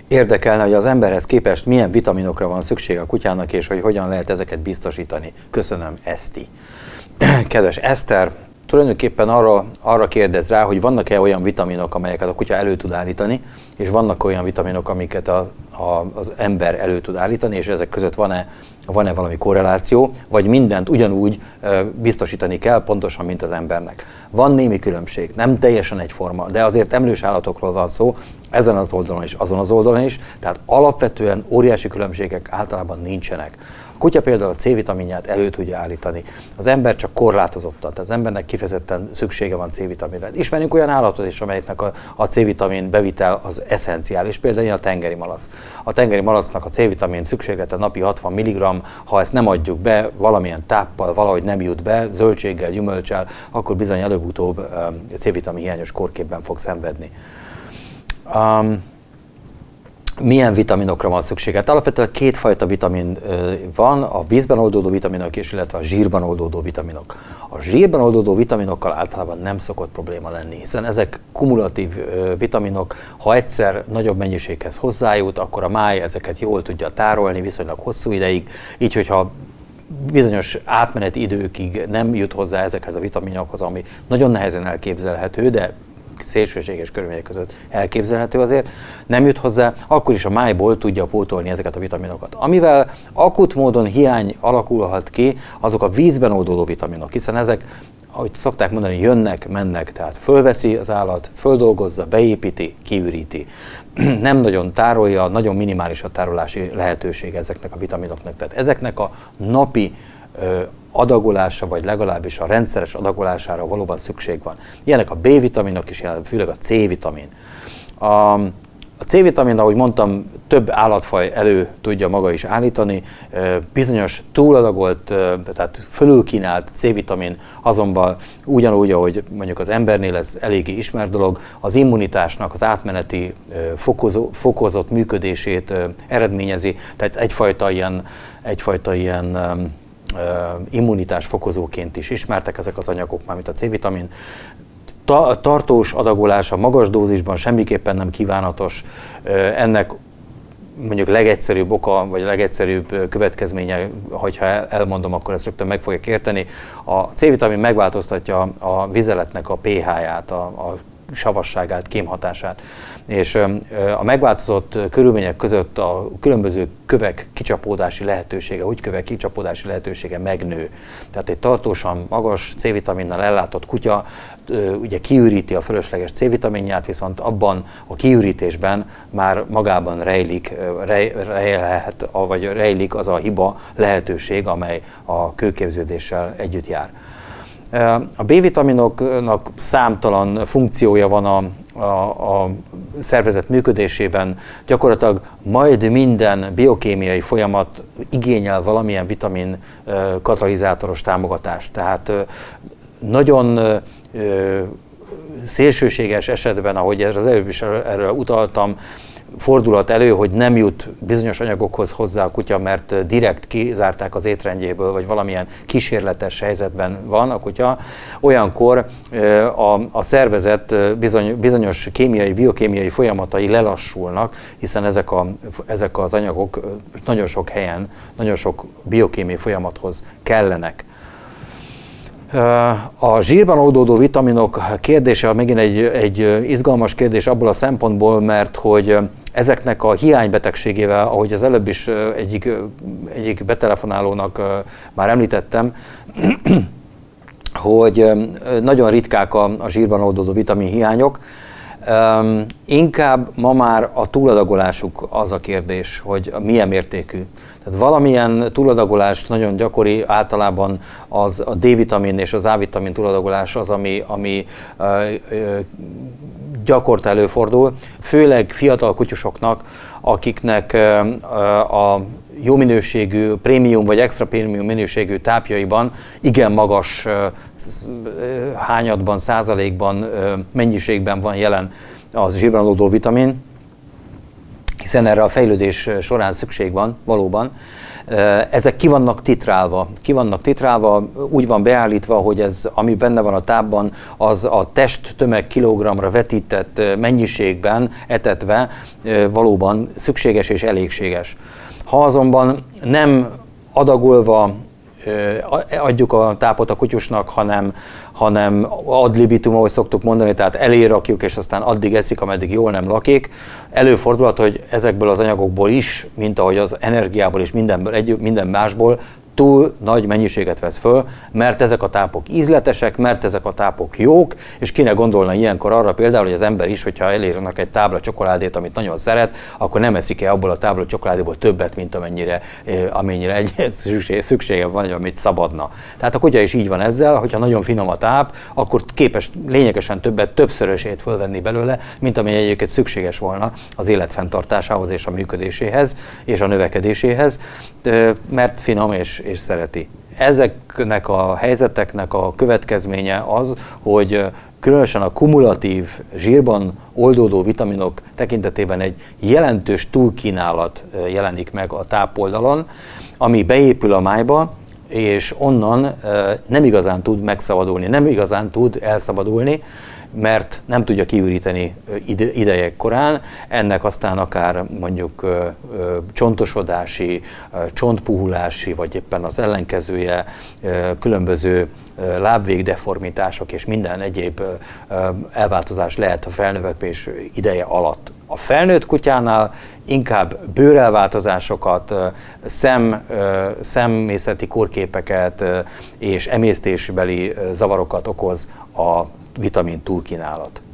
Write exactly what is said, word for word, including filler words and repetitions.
Érdekelne, hogy az emberhez képest milyen vitaminokra van szüksége a kutyának, és hogy hogyan lehet ezeket biztosítani. Köszönöm, Eszti. Kedves Eszter, tulajdonképpen arra, arra kérdez rá, hogy vannak-e olyan vitaminok, amelyeket a kutya elő tud állítani, és vannak olyan vitaminok, amiket a, a, az ember elő tud állítani, és ezek között van-e van-e valami korreláció, vagy mindent ugyanúgy e, biztosítani kell, pontosan, mint az embernek. Van némi különbség, nem teljesen egyforma, de azért emlős állatokról van szó, ezen az oldalon is, azon az oldalon is, tehát alapvetően óriási különbségek általában nincsenek. A kutya például a C-vitaminját elő tudja állítani, az ember csak korlátozottan, tehát az embernek kifejezetten szüksége van C-vitaminre. Ismerünk olyan állatot is, amelyeknek a, a C-vitamin bevitel az eszenciális, például a tengeri malac. A tengeri malacnak a C-vitamin szükséglete napi hatvan milligramm, ha ezt nem adjuk be valamilyen táppal, valahogy nem jut be, zöldséggel, gyümölccsel, akkor bizony előbb-utóbb C-vitamin hiányos kórképben fog szenvedni. Um, milyen vitaminokra van szükség? Hát alapvetően kétfajta vitamin van, a vízben oldódó vitaminok és illetve a zsírban oldódó vitaminok. A zsírban oldódó vitaminokkal általában nem szokott probléma lenni, hiszen ezek kumulatív vitaminok, ha egyszer nagyobb mennyiséghez hozzájut, akkor a máj ezeket jól tudja tárolni viszonylag hosszú ideig, így hogyha bizonyos átmeneti időkig nem jut hozzá ezekhez a vitaminokhoz, ami nagyon nehezen elképzelhető, de szélsőséges körülmények között elképzelhető azért, nem jut hozzá, akkor is a májból tudja pótolni ezeket a vitaminokat. Amivel akut módon hiány alakulhat ki, azok a vízben oldódó vitaminok, hiszen ezek, ahogy szokták mondani, jönnek, mennek, tehát fölveszi az állat, földolgozza, beépíti, kiüríti. Nem nagyon tárolja, nagyon minimális a tárolási lehetőség ezeknek a vitaminoknak. Tehát ezeknek a napi adagolása, vagy legalábbis a rendszeres adagolására valóban szükség van. Ilyenek a B-vitaminok is, főleg a C-vitamin. A, a C-vitamin, ahogy mondtam, több állatfaj elő tudja maga is állítani. Bizonyos túladagolt, tehát fölülkínált C-vitamin azonban ugyanúgy, ahogy mondjuk az embernél ez eléggé ismert dolog, az immunitásnak az átmeneti fokozó, fokozott működését eredményezi, tehát egyfajta ilyen, egyfajta ilyen Uh, immunitás fokozóként is ismertek ezek az anyagok, mármint a C-vitamin. Ta tartós adagolása magas dózisban semmiképpen nem kívánatos. Uh, ennek mondjuk legegyszerűbb oka, vagy legegyszerűbb következménye, hogyha elmondom, akkor ezt rögtön meg fogják érteni. A C-vitamin megváltoztatja a vizeletnek a pH-ját, a, a savasságát, kémhatását. És a megváltozott körülmények között a különböző kövek kicsapódási lehetősége, húgykövek kicsapódási lehetősége megnő. Tehát egy tartósan magas C-vitaminnal ellátott kutya ugye kiüríti a fölösleges C-vitaminját, viszont abban a kiürítésben már magában rejlik, rej, rejlhet, vagy rejlik az a hiba lehetőség, amely a kőképződéssel együtt jár. A B-vitaminoknak számtalan funkciója van a, a, a szervezet működésében, gyakorlatilag majd minden biokémiai folyamat igényel valamilyen vitamin katalizátoros támogatást. Tehát nagyon szélsőséges esetben, ahogy az előbb is erre utaltam, fordulhat elő, hogy nem jut bizonyos anyagokhoz hozzá a kutya, mert direkt kizárták az étrendjéből, vagy valamilyen kísérletes helyzetben van a kutya. Olyankor a, a szervezet bizony, bizonyos kémiai, biokémiai folyamatai lelassulnak, hiszen ezek, a, ezek az anyagok nagyon sok helyen, nagyon sok biokémiai folyamathoz kellenek. A zsírban oldódó vitaminok kérdése megint egy, egy izgalmas kérdés abból a szempontból, mert hogy ezeknek a hiánybetegségével, ahogy az előbb is egyik, egyik betelefonálónak már említettem, hogy nagyon ritkák a, a zsírban oldódó vitamin hiányok. Um, inkább ma már a túladagolásuk az a kérdés, hogy milyen mértékű. Tehát valamilyen túladagolás nagyon gyakori, általában az a D-vitamin és az A-vitamin túladagolás az, ami, ami uh, uh, gyakorta előfordul, főleg fiatal kutyusoknak, akiknek uh, a jó minőségű, prémium vagy extra prémium minőségű tápjaiban igen magas uh, hányadban, százalékban, uh, mennyiségben van jelen az zsírban oldódó vitamin, hiszen erre a fejlődés során szükség van valóban. Ezek ki vannak titrálva, ki vannak titrálva, úgy van beállítva, hogy ez, ami benne van a tápban, az a test tömeg kilogramra vetített mennyiségben etetve valóban szükséges és elégséges. Ha azonban nem adagolva adjuk a tápot a kutyusnak, hanem, hanem ad libitum, ahogy szoktuk mondani, tehát elé rakjuk, és aztán addig eszik, ameddig jól nem lakik. Előfordulhat, hogy ezekből az anyagokból is, mint ahogy az energiából és mindenből, egy, minden másból, túl nagy mennyiséget vesz föl, mert ezek a tápok ízletesek, mert ezek a tápok jók, és kinek gondolna ilyenkor arra például, hogy az ember is, hogyha elérnek egy tábla csokoládét, amit nagyon szeret, akkor nem eszik-e abból a tábla csokoládéból többet, mint amennyire, amennyire egy szüksége van, amit szabadna. Tehát a kutya is így van ezzel, hogyha nagyon finom a táp, akkor képes lényegesen többet, többszörösét fölvenni belőle, mint amennyi egyébként szükséges volna az élet fenntartásához és a működéséhez és a növekedéséhez, mert finom és és szereti. Ezeknek a helyzeteknek a következménye az, hogy különösen a kumulatív, zsírban oldódó vitaminok tekintetében egy jelentős túlkínálat jelenik meg a tápoldalon, ami beépül a májba, és onnan nem igazán tud megszabadulni, nem igazán tud elszabadulni, mert nem tudja kiüríteni idejek korán, ennek aztán akár mondjuk csontosodási, csontpuhulási, vagy éppen az ellenkezője, különböző lábvégdeformitások és minden egyéb elváltozás lehet a felnövekvés ideje alatt. A felnőtt kutyánál inkább bőrelváltozásokat, szem, szemészeti kórképeket és emésztésbeli zavarokat okoz a vitamin túlkínálat.